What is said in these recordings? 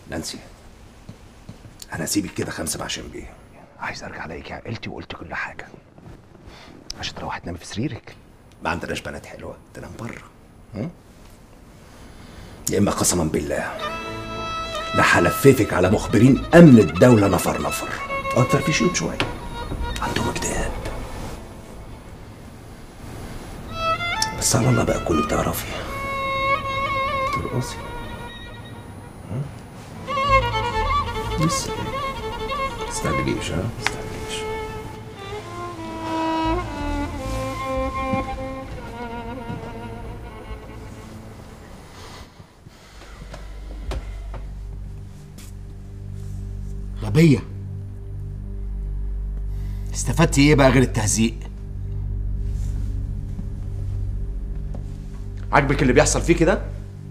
نانسي، انا هسيبك كده 5 مع شنبيه. عايز ارجع الاقيكي عقلتي وقلت كل حاجه عشان تروحي تنامي في سريرك. ما عندناش بنات حلوه تنام بره. يا اما قسما بالله لا هلففك على مخبرين امن الدوله نفر نفر. تفرفشيهم شويه، عندهم اكتئاب. بس على الله بقى تكوني بتعرفي ترقصي. لسه متستعجليش. متستعجليش. غبية، استفدتي ايه بقى غير التهزيق؟ عاجبك اللي بيحصل فيه كده؟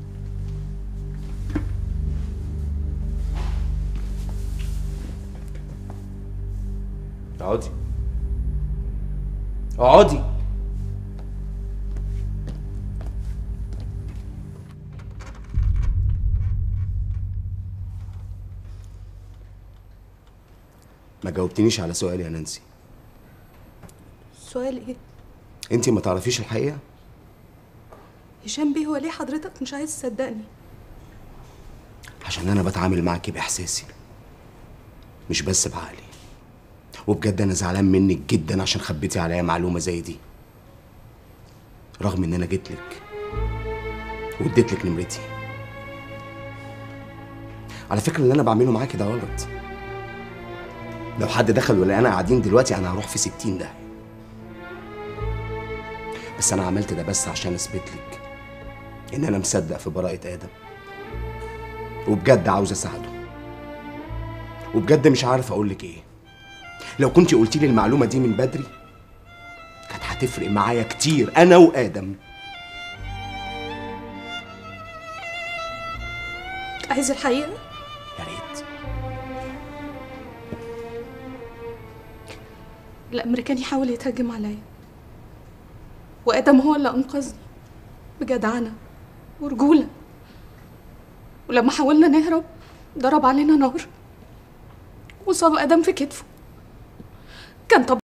اقعدي اقعدي. ما جاوبتنيش على سؤالي يا نانسي. سؤال ايه؟ انتي ما تعرفيش الحقيقة؟ هشام بيه، هو ليه حضرتك مش عايز تصدقني؟ عشان انا بتعامل معاكي باحساسي مش بس بعقلي. وبجد انا زعلان منك جدا عشان خبيتي عليا معلومة زي دي، رغم ان انا جيتلك واديتلك نمرتي. على فكرة اللي انا بعمله معاكي ده غلط. لو حد دخل ولقانا قاعدين دلوقتي انا هروح في 60 ده. بس انا عملت ده بس عشان اثبت لك ان انا مصدق في براءة ادم، وبجد عاوز اساعده، وبجد مش عارف اقول لك ايه. لو كنتي قلتي لي المعلومة دي من بدري كانت هتفرق معايا كتير انا وادم. عايز الحقيقة؟ يا ريت. الامريكاني حاول يتهجم عليا، وادم هو اللي انقذني بجدعنة ورجولة. ولما حاولنا نهرب ضرب علينا نار وصاب ادم في كتفه. كان طب